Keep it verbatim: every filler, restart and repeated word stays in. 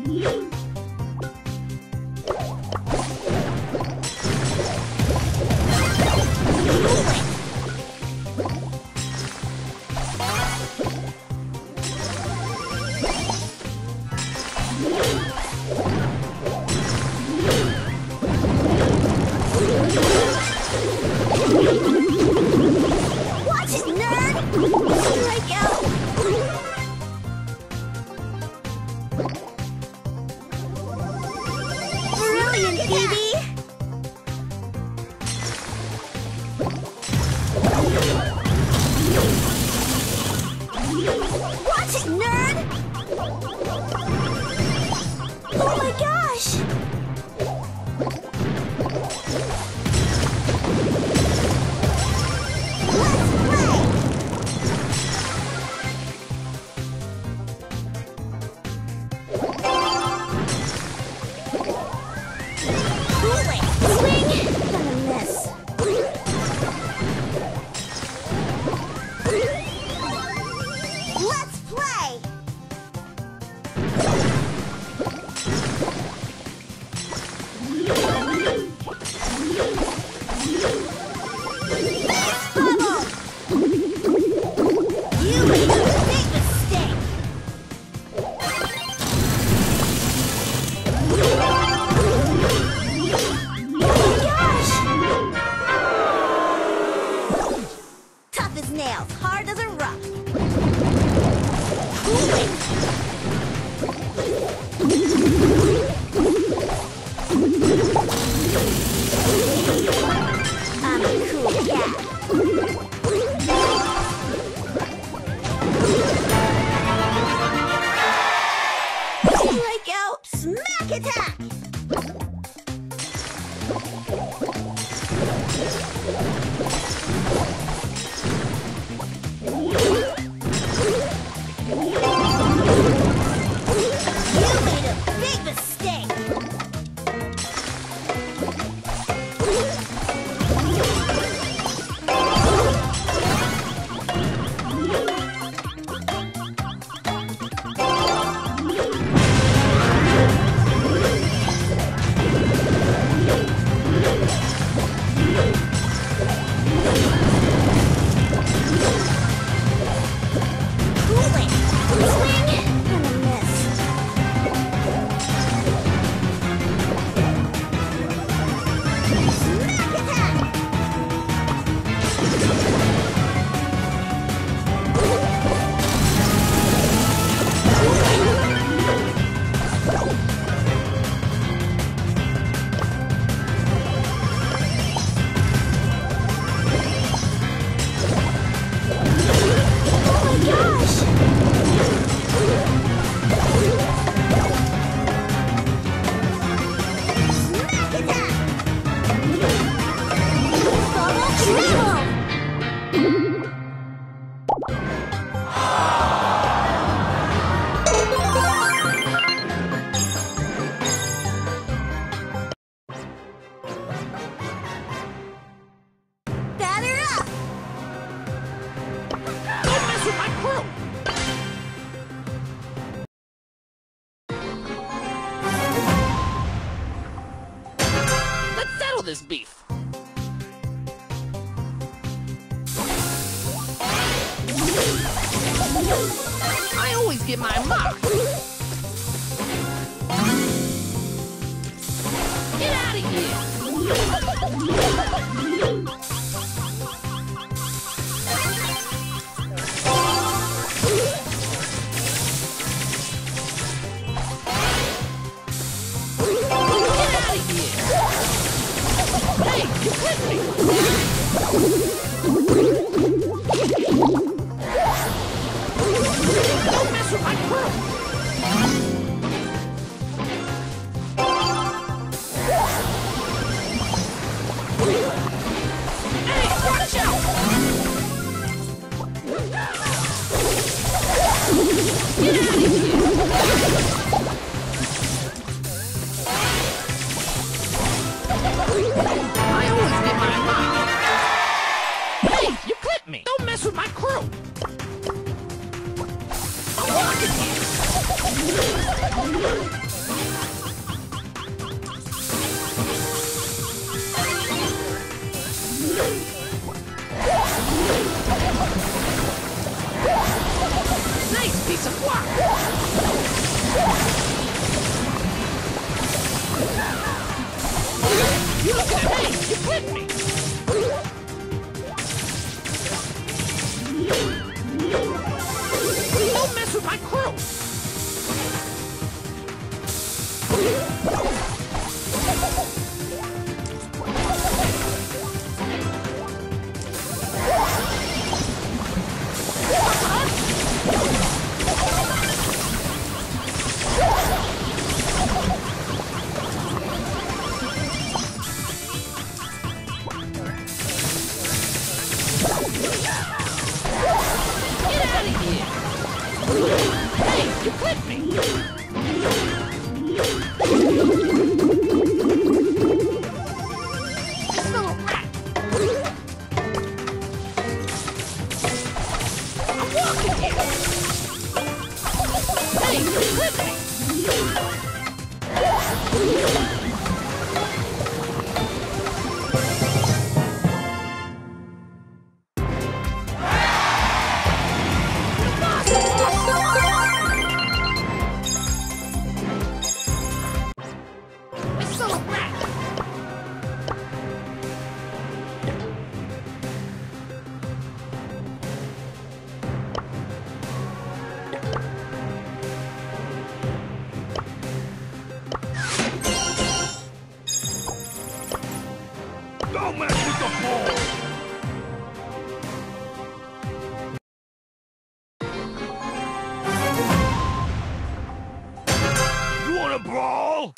Watch it, nerd! Strike out! Brilliant, Phoebe! Watch it, nerd! Oh my gosh! Nails, hard as a rock. I'm a cool cat. Strike out, smack attack. This beef. I always get my mark. Get out of here. Hey, you quit me! Don't mess with my crew! Hey, watch out! Get out of here! I always get my mark. Hey, you clipped me. Don't mess with my crew. I'm walking here. piece of work! You looking at me? You clipped me! Don't mess with my crew! Hey, you clipped me! This little rat! I'm walking here! Hey, you clipped me! Don't mess with the ball! You wanna brawl?